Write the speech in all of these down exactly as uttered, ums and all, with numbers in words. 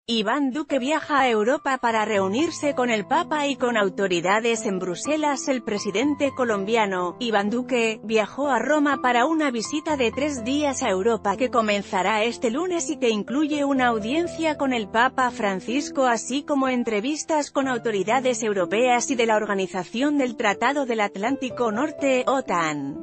Iván Duque viaja a Europa para reunirse con el Papa y con autoridades en Bruselas. El presidente colombiano, Iván Duque, viajó a Roma para una visita de tres días a Europa que comenzará este lunes y que incluye una audiencia con el Papa Francisco así como entrevistas con autoridades europeas y de la Organización del Tratado del Atlántico Norte, OTAN.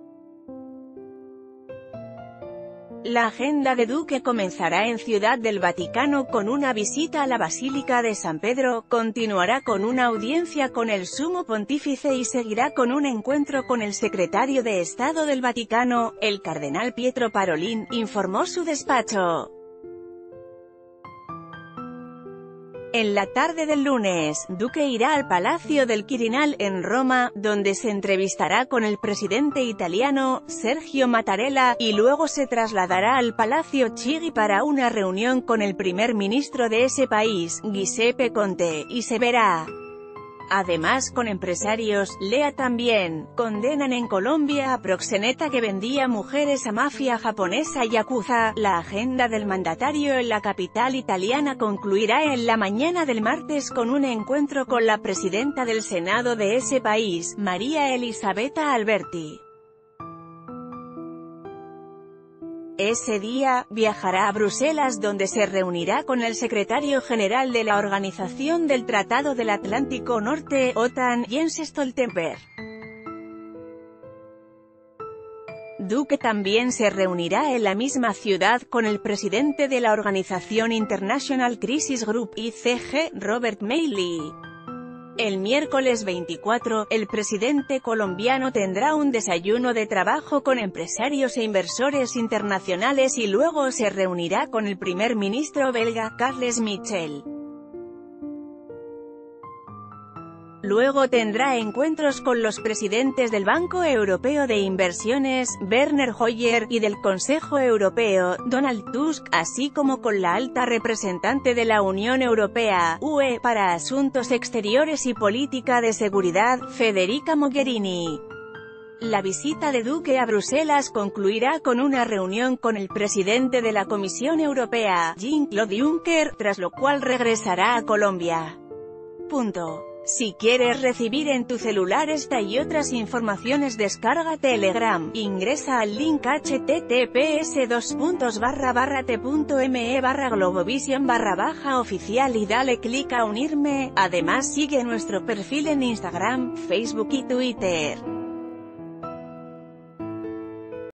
La agenda de Duque comenzará en Ciudad del Vaticano con una visita a la Basílica de San Pedro, continuará con una audiencia con el Sumo Pontífice y seguirá con un encuentro con el secretario de Estado del Vaticano, el cardenal Pietro Parolin, informó su despacho. En la tarde del lunes, Duque irá al Palacio del Quirinal, en Roma, donde se entrevistará con el presidente italiano, Sergio Mattarella, y luego se trasladará al Palacio Chigi para una reunión con el primer ministro de ese país, Giuseppe Conte, y se verá además con empresarios. Lea también: condenan en Colombia a proxeneta que vendía mujeres a mafia japonesa yakuza. La agenda del mandatario en la capital italiana concluirá en la mañana del martes con un encuentro con la presidenta del Senado de ese país, María Elisabetta Alberti. Ese día, viajará a Bruselas donde se reunirá con el secretario general de la Organización del Tratado del Atlántico Norte, OTAN, Jens Stoltenberg. Duque también se reunirá en la misma ciudad con el presidente de la Organización International Crisis Group, I C G, Robert Malley. El miércoles veinticuatro, el presidente colombiano tendrá un desayuno de trabajo con empresarios e inversores internacionales y luego se reunirá con el primer ministro belga, Charles Michel. Luego tendrá encuentros con los presidentes del Banco Europeo de Inversiones, Werner Hoyer, y del Consejo Europeo, Donald Tusk, así como con la alta representante de la Unión Europea, U E, para Asuntos Exteriores y Política de Seguridad, Federica Mogherini. La visita de Duque a Bruselas concluirá con una reunión con el presidente de la Comisión Europea, Jean-Claude Juncker, tras lo cual regresará a Colombia. Punto. Si quieres recibir en tu celular esta y otras informaciones, descarga Telegram, ingresa al link https dos puntos barra barra t.me barra globovision barra baja oficial y dale clic a unirme. Además sigue nuestro perfil en Instagram, Facebook y Twitter.